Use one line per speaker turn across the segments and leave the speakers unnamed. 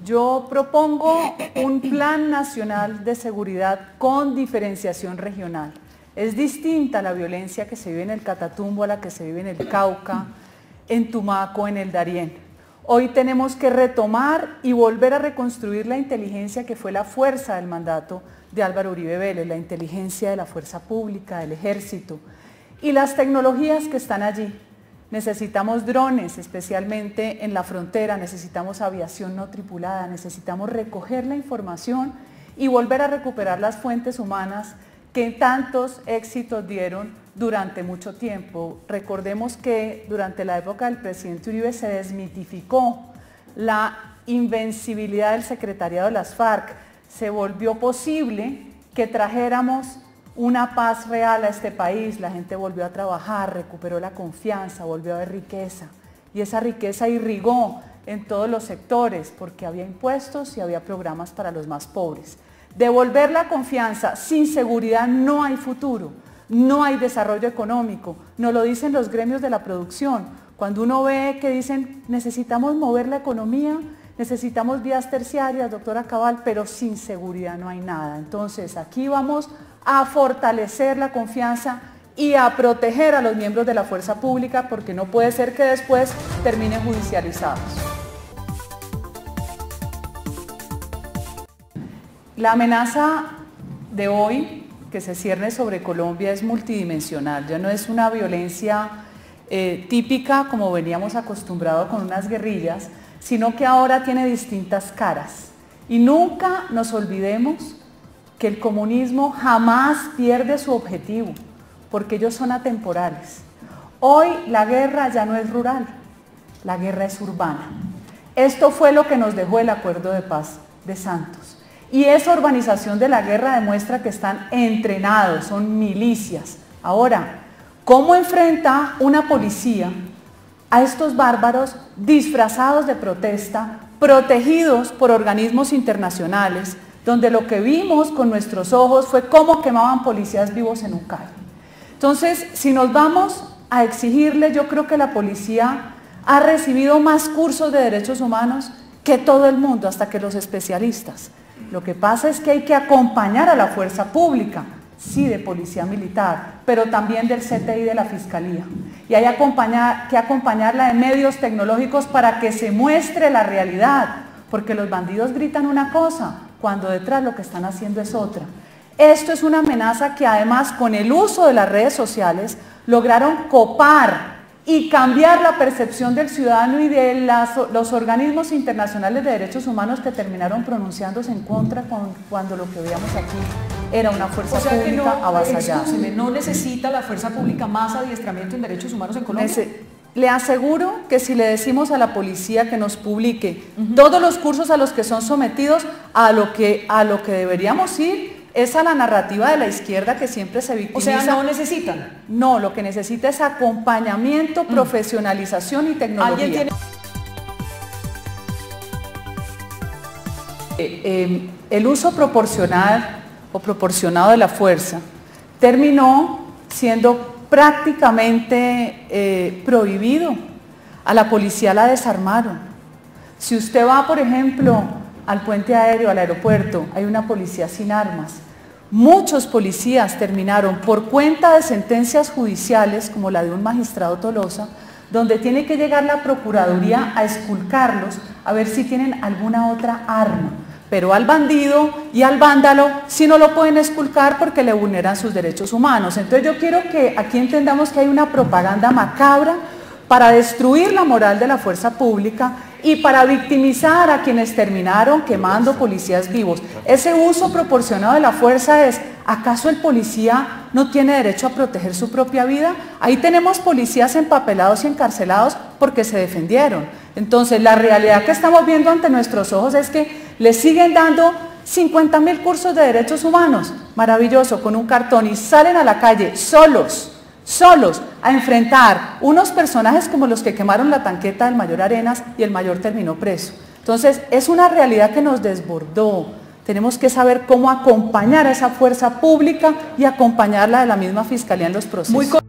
Yo propongo un plan nacional de seguridad con diferenciación regional. Es distinta la violencia que se vive en el Catatumbo a la que se vive en el Cauca, en Tumaco, en el Darién. Hoy tenemos que retomar y volver a reconstruir la inteligencia que fue la fuerza del mandato de Álvaro Uribe Vélez, la inteligencia de la fuerza pública, del ejército, y las tecnologías que están allí. Necesitamos drones, especialmente en la frontera, necesitamos aviación no tripulada, necesitamos recoger la información y volver a recuperar las fuentes humanas que tantos éxitos dieron durante mucho tiempo. Recordemos que durante la época del presidente Uribe se desmitificó la invencibilidad del secretariado de las FARC, se volvió posible que trajéramos una paz real a este país, la gente volvió a trabajar, recuperó la confianza, volvió a haber riqueza y esa riqueza irrigó en todos los sectores porque había impuestos y había programas para los más pobres. Devolver la confianza, sin seguridad no hay futuro, no hay desarrollo económico, nos lo dicen los gremios de la producción. Cuando uno ve que dicen necesitamos mover la economía, necesitamos vías terciarias, doctora Cabal, pero sin seguridad no hay nada. Entonces aquí vamos a fortalecer la confianza y a proteger a los miembros de la fuerza pública porque no puede ser que después terminen judicializados. La amenaza de hoy que se cierne sobre Colombia es multidimensional, ya no es una violencia típica como veníamos acostumbrados con unas guerrillas, sino que ahora tiene distintas caras. Y nunca nos olvidemos que el comunismo jamás pierde su objetivo, porque ellos son atemporales. Hoy la guerra ya no es rural, la guerra es urbana. Esto fue lo que nos dejó el acuerdo de paz de Santos. Y esa urbanización de la guerra demuestra que están entrenados, son milicias. Ahora, ¿cómo enfrenta una policía a estos bárbaros disfrazados de protesta, protegidos por organismos internacionales, donde lo que vimos con nuestros ojos fue cómo quemaban policías vivos en un Cali? Entonces, si nos vamos a exigirle, yo creo que la policía ha recibido más cursos de derechos humanos que todo el mundo, hasta que los especialistas. Lo que pasa es que hay que acompañar a la fuerza pública, sí, de policía militar, pero también del CTI de la Fiscalía. Y hay que acompañarla de medios tecnológicos para que se muestre la realidad, porque los bandidos gritan una cosa, cuando detrás lo que están haciendo es otra. Esto es una amenaza que además con el uso de las redes sociales lograron copar y cambiar la percepción del ciudadano y de los organismos internacionales de derechos humanos que terminaron pronunciándose en contra cuando lo que veíamos aquí era una fuerza pública avasallada.
¿No necesita la fuerza pública más adiestramiento en derechos humanos en Colombia?
Le aseguro que si le decimos a la policía que nos publique todos los cursos a los que son sometidos, a lo que deberíamos ir es a la narrativa de la izquierda que siempre se victimiza.
O sea, ¿no necesitan?
No, lo que necesita es acompañamiento, profesionalización y tecnología. El uso proporcional o proporcionado de la fuerza terminó siendo prácticamente prohibido. A la policía la desarmaron. Si usted va, por ejemplo, al puente aéreo, al aeropuerto, hay una policía sin armas. Muchos policías terminaron por cuenta de sentencias judiciales, como la de un magistrado Tolosa, donde tiene que llegar la Procuraduría a esculcarlos a ver si tienen alguna otra arma. Pero al bandido y al vándalo sí no lo pueden esculcar porque le vulneran sus derechos humanos. Entonces yo quiero que aquí entendamos que hay una propaganda macabra para destruir la moral de la fuerza pública y para victimizar a quienes terminaron quemando policías vivos. Ese uso proporcionado de la fuerza es, ¿acaso el policía no tiene derecho a proteger su propia vida? Ahí tenemos policías empapelados y encarcelados porque se defendieron. Entonces la realidad que estamos viendo ante nuestros ojos es que le siguen dando 50.000 cursos de derechos humanos, maravilloso, con un cartón, y salen a la calle solos a enfrentar unos personajes como los que quemaron la tanqueta del mayor Arenas y el mayor terminó preso. Entonces es una realidad que nos desbordó. Tenemos que saber cómo acompañar a esa fuerza pública y acompañarla de la misma Fiscalía en los procesos.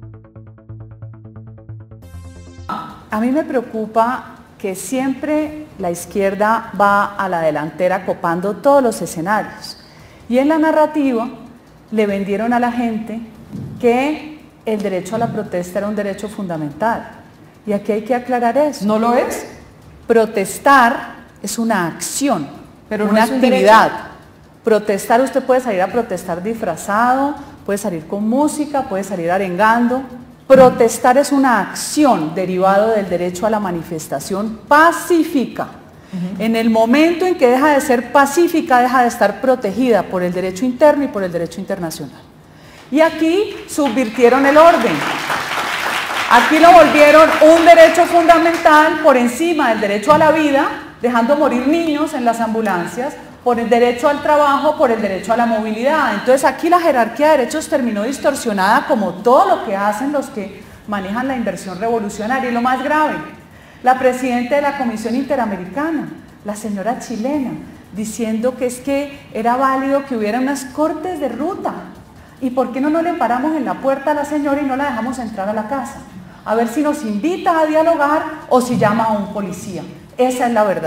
A mí me preocupa que siempre la izquierda va a la delantera copando todos los escenarios. Y en la narrativa le vendieron a la gente que el derecho a la protesta era un derecho fundamental. Y aquí hay que aclarar eso.
¿No lo es?
Protestar es una acción,
pero no
una
es un
actividad.
derecho.
Protestar, usted puede salir a protestar disfrazado, puede salir con música, puede salir arengando. Protestar es una acción derivado del derecho a la manifestación pacífica. En el momento en que deja de ser pacífica, deja de estar protegida por el derecho interno y por el derecho internacional. Y aquí subvirtieron el orden. Aquí lo volvieron un derecho fundamental por encima del derecho a la vida, dejando morir niños en las ambulancias, por el derecho al trabajo, por el derecho a la movilidad. Entonces aquí la jerarquía de derechos terminó distorsionada, como todo lo que hacen los que manejan la inversión revolucionaria. Y lo más grave, la presidenta de la Comisión Interamericana, la señora chilena, diciendo que es que era válido que hubiera unas cortes de ruta. ¿Y por qué no le paramos en la puerta a la señora y no la dejamos entrar a la casa? A ver si nos invita a dialogar o si llama a un policía. Esa es la verdad.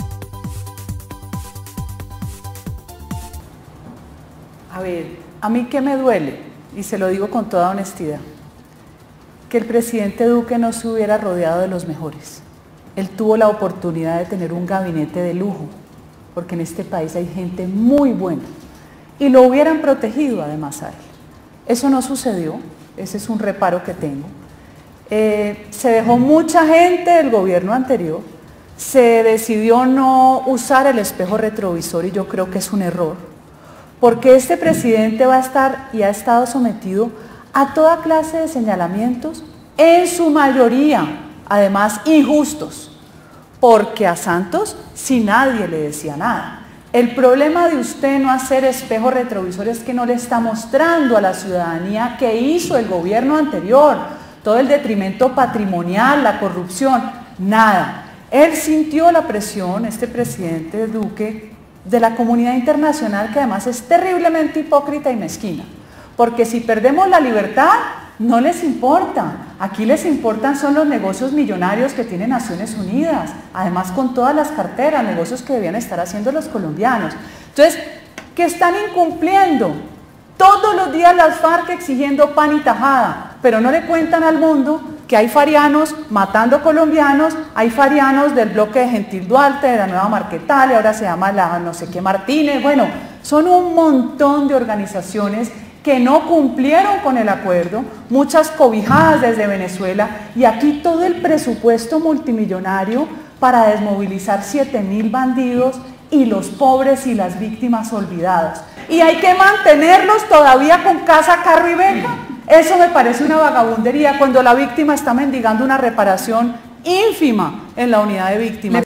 A ver, a mí qué me duele, y se lo digo con toda honestidad, que el presidente Duque no se hubiera rodeado de los mejores. Él tuvo la oportunidad de tener un gabinete de lujo, porque en este país hay gente muy buena, y lo hubieran protegido además a él. Eso no sucedió, ese es un reparo que tengo. Se dejó mucha gente del gobierno anterior, se decidió no usar el espejo retrovisor y yo creo que es un error, porque este presidente va a estar y ha estado sometido a toda clase de señalamientos, en su mayoría, además injustos, porque a Santos si nadie le decía nada. El problema de usted no hacer espejo retrovisor es que no le está mostrando a la ciudadanía qué hizo el gobierno anterior, todo el detrimento patrimonial, la corrupción, nada. Él sintió la presión, este presidente Duque, de la comunidad internacional, que además es terriblemente hipócrita y mezquina, porque si perdemos la libertad, no les importa. Aquí les importan son los negocios millonarios que tiene Naciones Unidas, además con todas las carteras, negocios que debían estar haciendo los colombianos. Entonces, ¿qué están incumpliendo? Todos los días las FARC exigiendo pan y tajada, pero no le cuentan al mundo que hay farianos matando colombianos, hay farianos del bloque de Gentil Duarte, de la Nueva Marquetalia, ahora se llama la no sé qué Martínez, bueno, son un montón de organizaciones que no cumplieron con el acuerdo, muchas cobijadas desde Venezuela, y aquí todo el presupuesto multimillonario para desmovilizar 7.000 bandidos y los pobres y las víctimas olvidados. Y hay que mantenerlos todavía con casa, carro y beca. Eso me parece una vagabundería cuando la víctima está mendigando una reparación ínfima en la unidad de víctimas.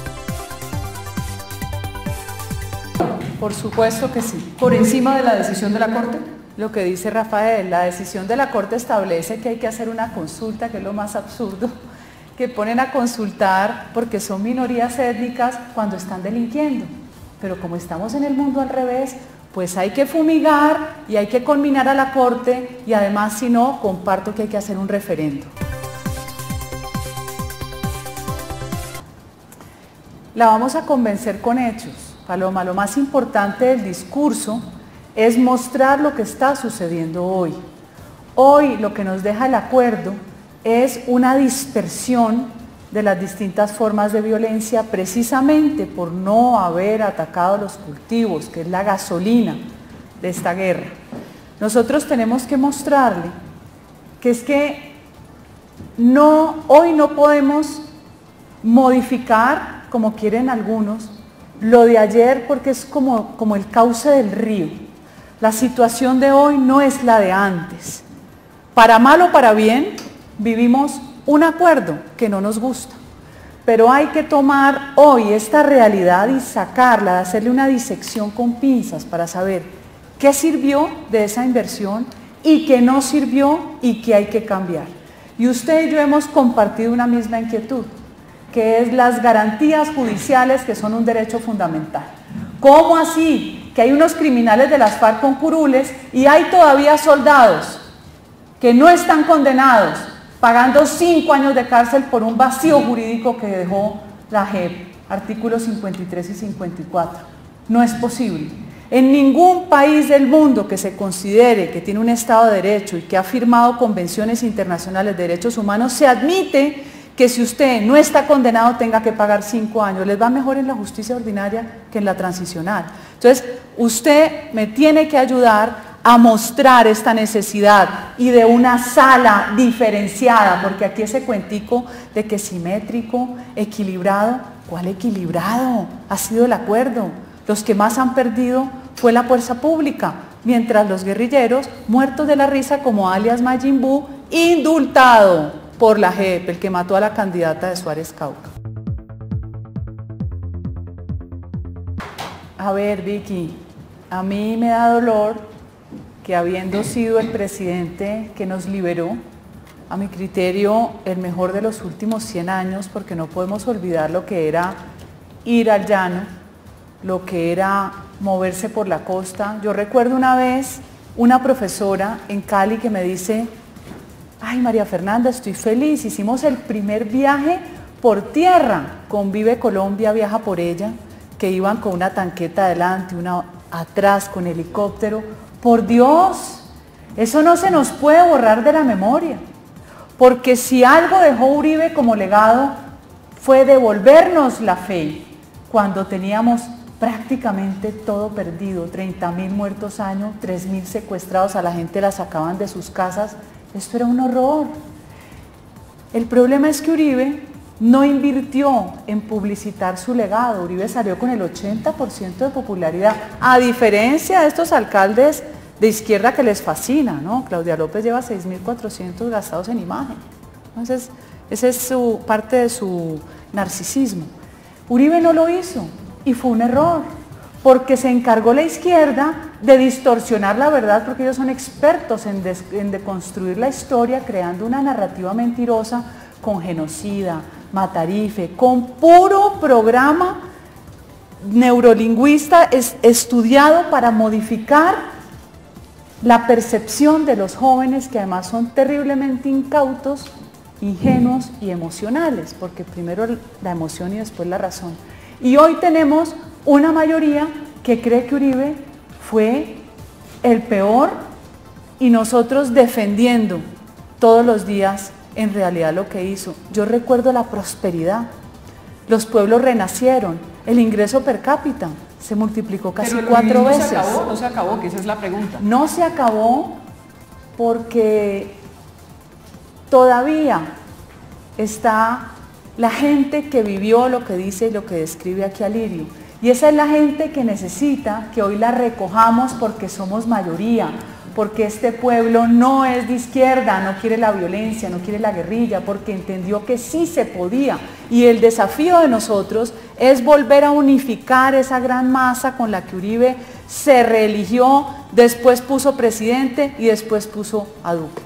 Por supuesto que sí.
¿Por encima de la decisión de la Corte?
Lo que dice Rafael, la decisión de la Corte establece que hay que hacer una consulta, que es lo más absurdo, que ponen a consultar porque son minorías étnicas cuando están delinquiendo. Pero como estamos en el mundo al revés, pues hay que fumigar y hay que conminar a la Corte y además, si no, comparto que hay que hacer un referendo. La vamos a convencer con hechos, Paloma. Lo más importante del discurso es mostrar lo que está sucediendo hoy. Hoy lo que nos deja el acuerdo es una dispersión de las distintas formas de violencia precisamente por no haber atacado los cultivos, que es la gasolina de esta guerra. Nosotros tenemos que mostrarle que es que hoy no podemos modificar, como quieren algunos, lo de ayer porque es como el cauce del río. La situación de hoy no es la de antes. Para mal o para bien, vivimos un acuerdo que no nos gusta, pero hay que tomar hoy esta realidad y sacarla, hacerle una disección con pinzas para saber qué sirvió de esa inversión y qué no sirvió y qué hay que cambiar. Y usted y yo hemos compartido una misma inquietud, que es las garantías judiciales, que son un derecho fundamental. ¿Cómo así? Que hay unos criminales de las FARC con curules y hay todavía soldados que no están condenados, pagando 5 años de cárcel por un vacío jurídico que dejó la JEP. artículos 53 y 54. No es posible. En ningún país del mundo que se considere que tiene un Estado de Derecho y que ha firmado convenciones internacionales de derechos humanos se admite que si usted no está condenado tenga que pagar 5 años. Les va mejor en la justicia ordinaria que en la transicional. Entonces, usted me tiene que ayudar a mostrar esta necesidad y de una sala diferenciada, porque aquí ese cuentico de que simétrico, equilibrado, ¿cuál equilibrado? Ha sido el acuerdo. Los que más han perdido fue la fuerza pública, mientras los guerrilleros, muertos de la risa como alias Majin Buu, indultado por la JEP, el que mató a la candidata de Suárez Cauca. A ver, Vicky, a mí me da dolor que habiendo sido el presidente que nos liberó, a mi criterio el mejor de los últimos 100 años, porque no podemos olvidar lo que era ir al llano, lo que era moverse por la costa. Yo recuerdo una vez una profesora en Cali que me dice: ay, María Fernanda, estoy feliz, hicimos el primer viaje por tierra con Vive Colombia, viaja por ella, que iban con una tanqueta adelante, una atrás con helicóptero. Por Dios, eso no se nos puede borrar de la memoria, porque si algo dejó Uribe como legado fue devolvernos la fe cuando teníamos prácticamente todo perdido, 30.000 muertos año, 3.000 secuestrados, a la gente la sacaban de sus casas. Esto era un horror. El problema es que Uribe no invirtió en publicitar su legado. Uribe salió con el 80% de popularidad, a diferencia de estos alcaldes de izquierda que les fascina, ¿no? Claudia López lleva 6.400 gastados en imagen. Entonces, esa es parte de su narcisismo. Uribe no lo hizo y fue un error, porque se encargó la izquierda de distorsionar la verdad, porque ellos son expertos en deconstruir la historia, creando una narrativa mentirosa con genocida, matarife, con puro programa neurolingüista estudiado para modificar la percepción de los jóvenes, que además son terriblemente incautos, ingenuos y emocionales, porque primero la emoción y después la razón. Y hoy tenemos una mayoría que cree que Uribe fue el peor y nosotros defendiendo todos los días en realidad lo que hizo. Yo recuerdo la prosperidad, los pueblos renacieron, el ingreso per cápita se multiplicó casi 4 veces.
¿Se acabó? ¿No se acabó? Que esa es la pregunta.
No se acabó porque todavía está la gente que vivió lo que dice y lo que describe aquí Alirio. Y esa es la gente que necesita que hoy la recojamos, porque somos mayoría, porque este pueblo no es de izquierda, no quiere la violencia, no quiere la guerrilla, porque entendió que sí se podía. Y el desafío de nosotros es volver a unificar esa gran masa con la que Uribe se reeligió, después puso presidente y después puso a Duque.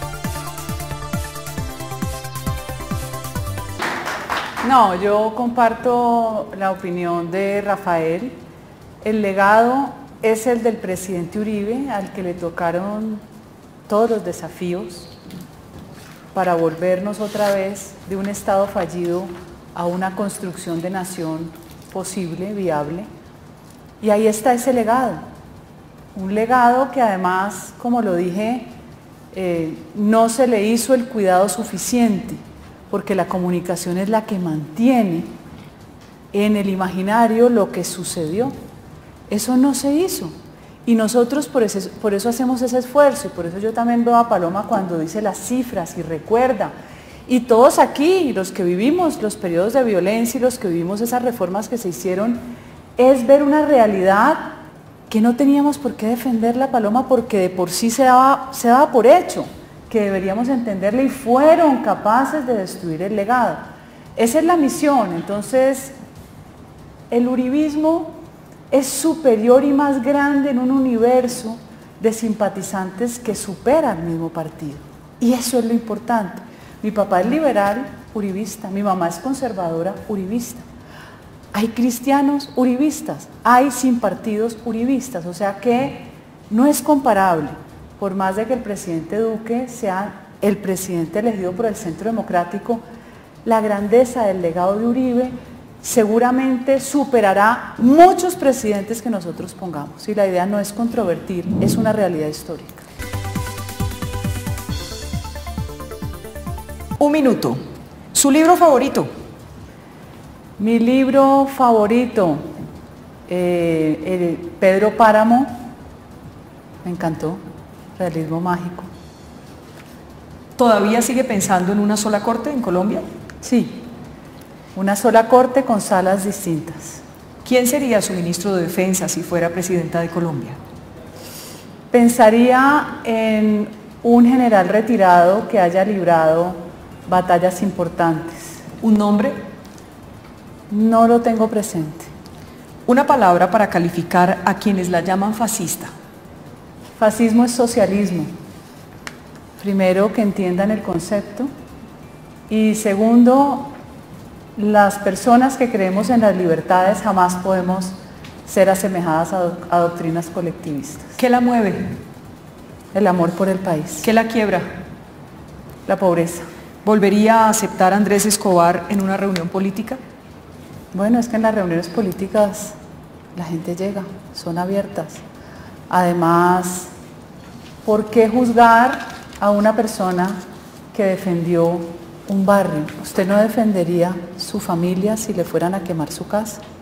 No, yo comparto la opinión de Rafael. El legado es el del presidente Uribe, al que le tocaron todos los desafíos para volvernos otra vez de un Estado fallido a una construcción de nación posible, viable. Y ahí está ese legado. Un legado que además, como lo dije, no se le hizo el cuidado suficiente, porque la comunicación es la que mantiene en el imaginario lo que sucedió. Eso no se hizo. Y nosotros por eso hacemos ese esfuerzo, y por eso yo también veo a Paloma cuando dice las cifras y recuerda. Y todos aquí, los que vivimos los periodos de violencia y los que vivimos esas reformas que se hicieron, es ver una realidad que no teníamos por qué defenderla, Paloma, porque de por sí se daba por hecho que deberíamos entenderla, y fueron capaces de destruir el legado. Esa es la misión. Entonces, el uribismo es superior y más grande en un universo de simpatizantes que supera al mismo partido. Y eso es lo importante. Mi papá es liberal uribista, mi mamá es conservadora uribista. Hay cristianos uribistas, hay sin partidos uribistas, o sea que no es comparable. Por más de que el presidente Duque sea el presidente elegido por el Centro Democrático, la grandeza del legado de Uribe seguramente superará muchos presidentes que nosotros pongamos. Y la idea no es controvertir, es una realidad histórica.
Un minuto. ¿Su libro favorito?
Mi libro favorito, Pedro Páramo, me encantó, realismo mágico.
¿Todavía sigue pensando en una sola corte en Colombia?
Sí, una sola corte con salas distintas.
¿Quién sería su ministro de Defensa si fuera presidenta de Colombia?
Pensaría en un general retirado que haya librado batallas importantes.
¿Un nombre?
No lo tengo presente.
Una palabra para calificar a quienes la llaman fascista.
Fascismo es socialismo. Primero, que entiendan el concepto. Y segundo, las personas que creemos en las libertades jamás podemos ser asemejadas a doctrinas colectivistas.
¿Qué la mueve?
El amor por el país.
¿Qué la quiebra?
La pobreza.
¿Volvería a aceptar a Andrés Escobar en una reunión política?
Bueno, es que en las reuniones políticas la gente llega, son abiertas. Además, ¿por qué juzgar a una persona que defendió un barrio? ¿Usted no defendería su familia si le fueran a quemar su casa?